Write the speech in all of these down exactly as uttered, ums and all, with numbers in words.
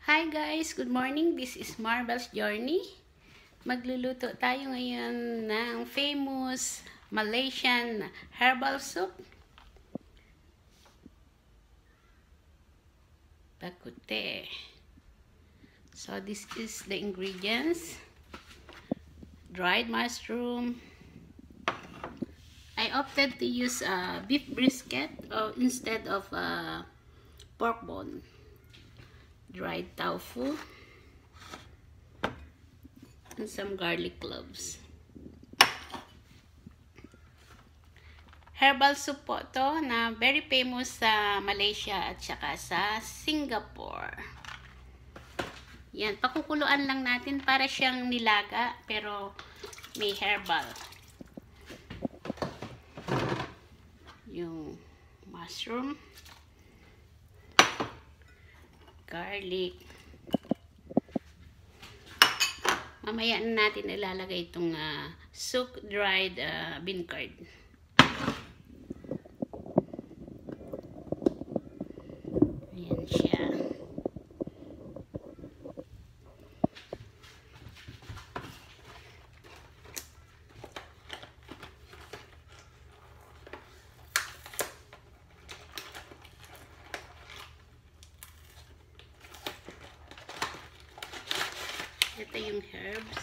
Hi guys! Good morning! This is Marvel's Journey. Magluluto tayo ngayon ng famous Malaysian herbal soup. Bah Kuh Teh. So this is the ingredients. Dried mushroom. I opted to use uh, beef brisket uh, instead of uh, pork bone. Dried tofu and some garlic cloves. Herbal soup po to na very famous sa Malaysia at saka sa Singapore. Yan, pakukuluan lang natin para siyang nilaga pero may herbal. Yung mushroom, garlic. Mamaya na natin ilalagay itong uh, soaked dried uh, bean curd. Ayan siya. Ito yung herbs.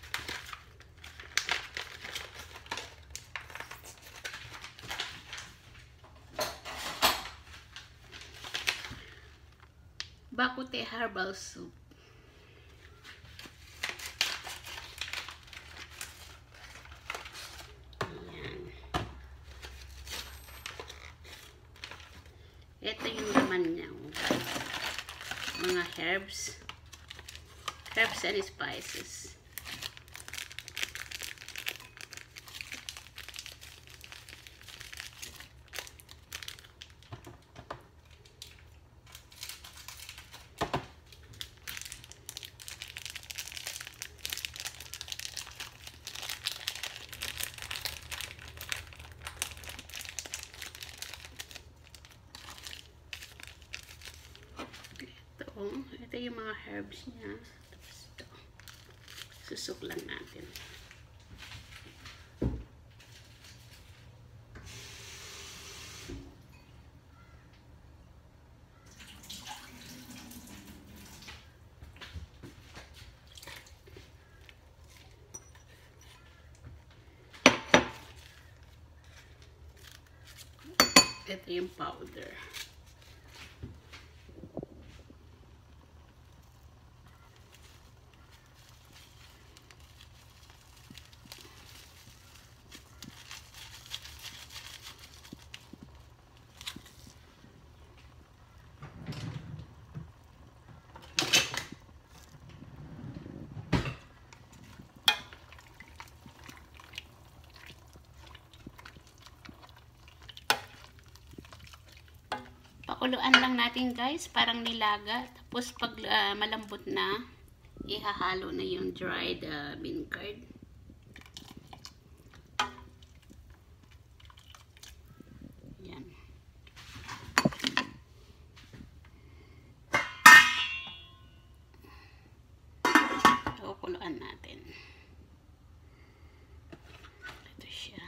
Bah Kuh Teh herbal soup. Ayan. Ito yung laman niya. Mga herbs. Herbs and spices. Ito, ito yung mga herbs niya. Susuk lang natin. Ito yung powder. Pakuluan lang natin guys, parang nilaga. Tapos pag uh, malambot na, ihahalo na yung dried uh, bean curd. Yan. Pakuluan natin. Ito siya.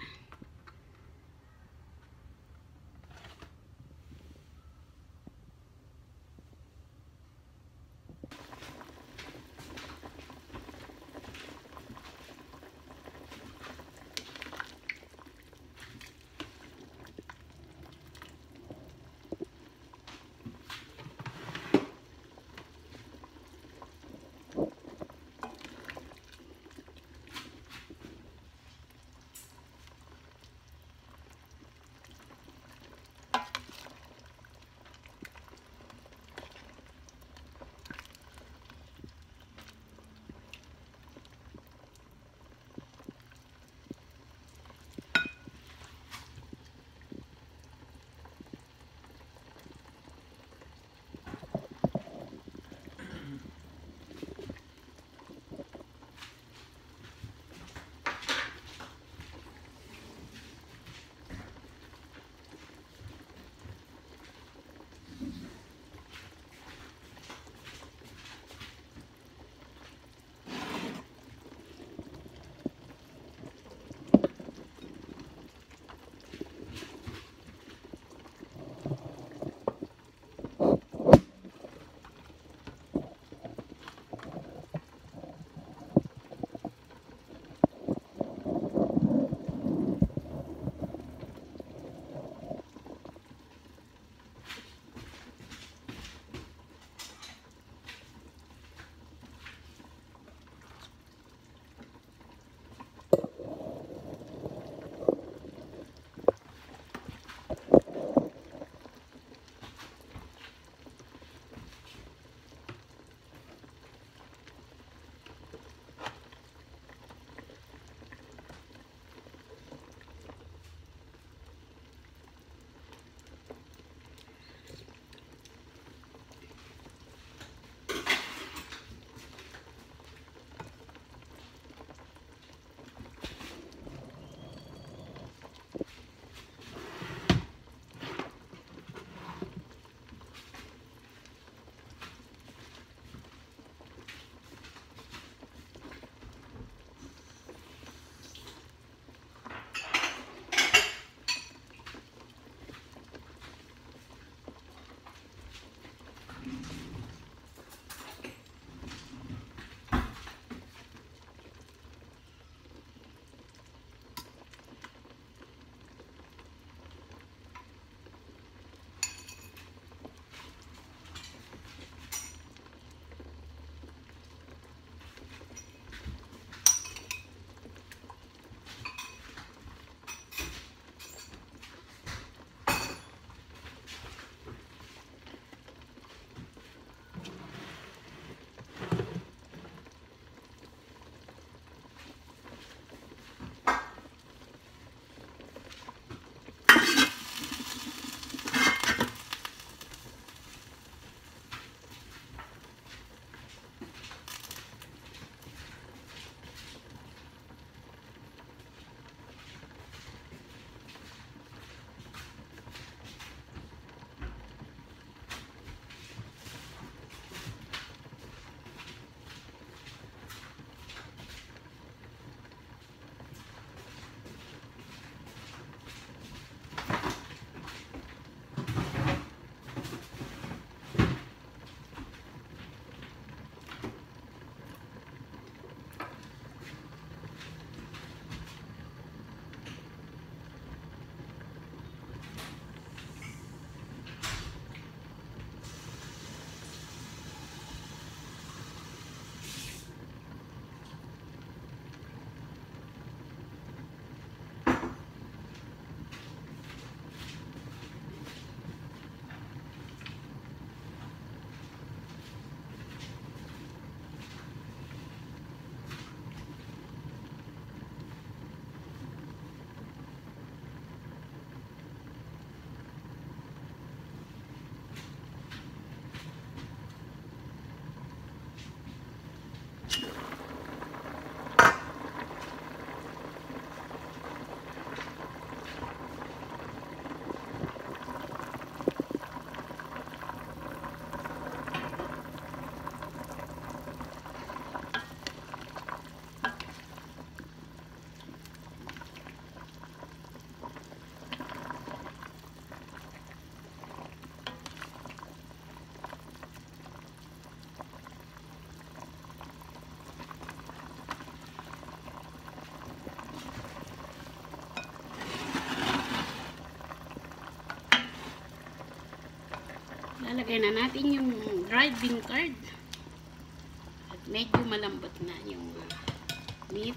Lalagay na natin yung dried bean curd. At medyo malambot na yung meat.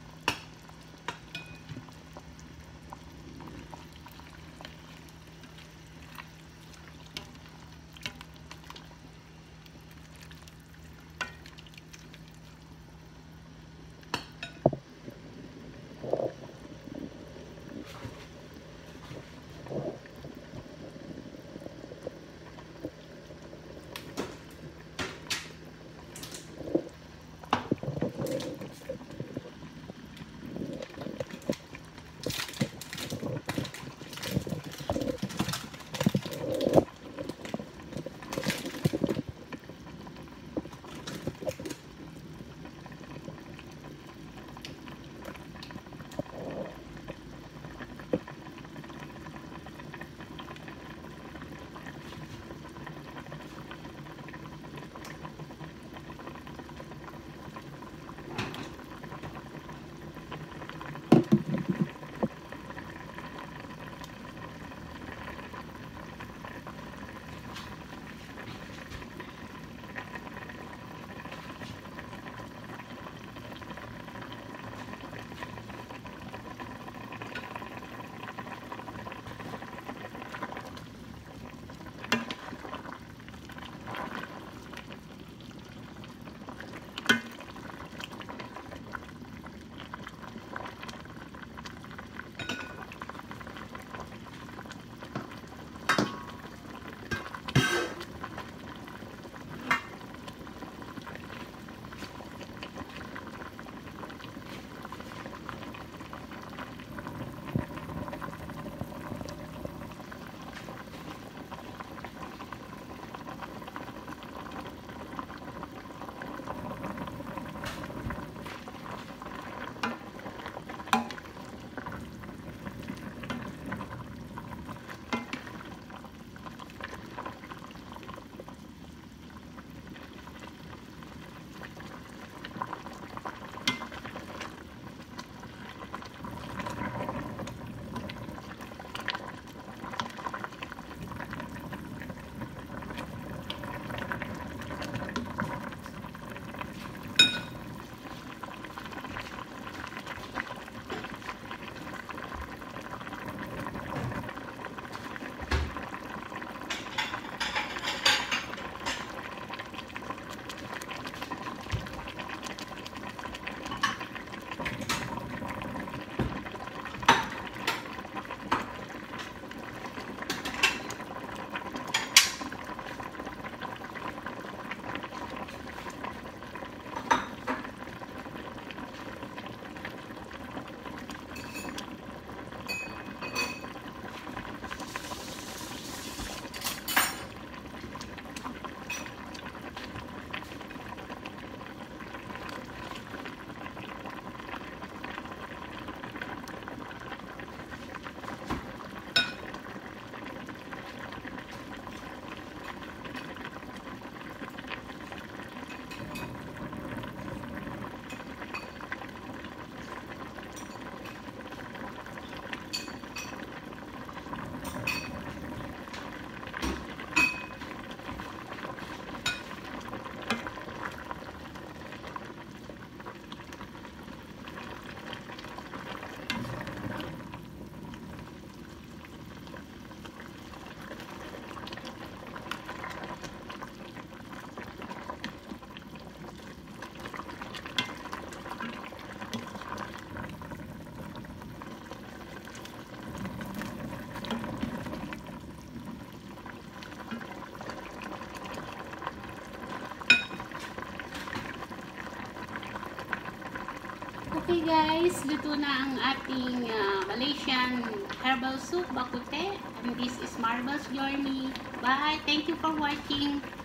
Okay guys, luto na ang ating uh, Malaysian Herbal Soup, Bah Kuh Teh. And this is Marvel's Journey. Bye! Thank you for watching.